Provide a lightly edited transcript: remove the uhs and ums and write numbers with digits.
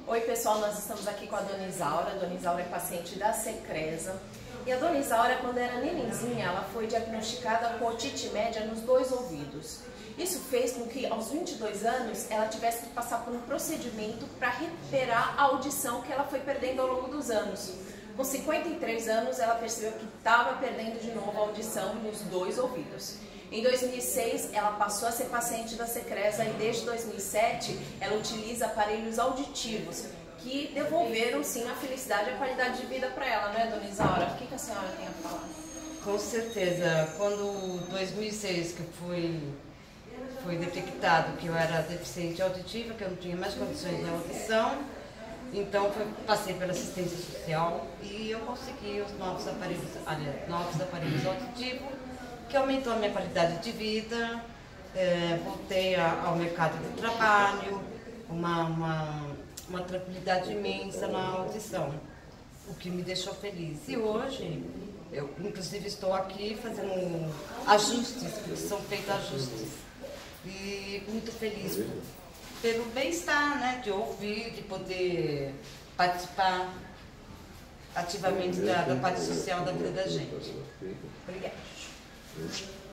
Oi pessoal, nós estamos aqui com a Dona Isaura. A Dona Isaura é paciente da Secresa. E a Dona Isaura, quando era nenenzinha, ela foi diagnosticada com otite média nos 2 ouvidos. Isso fez com que aos 22 anos ela tivesse que passar por um procedimento para recuperar a audição que ela foi perdendo ao longo dos anos. Com 53 anos ela percebeu que estava perdendo de novo a audição nos 2 ouvidos. Em 2006, ela passou a ser paciente da Secresa e desde 2007 ela utiliza aparelhos auditivos que devolveram sim a felicidade e a qualidade de vida para ela, não é, Dona Isaura? O que a senhora tem a falar? Com certeza, quando 2006 que foi detectado que eu era deficiente auditiva, que eu não tinha mais condições de audição, então passei pela assistência social e eu consegui os novos aparelhos auditivos, que aumentou a minha qualidade de vida, voltei ao mercado de trabalho, uma tranquilidade imensa na audição, o que me deixou feliz. E hoje, eu inclusive estou aqui fazendo ajustes, porque são feitos ajustes, e muito feliz pelo bem-estar, né, de ouvir, de poder participar ativamente da parte social da vida da gente. Obrigada.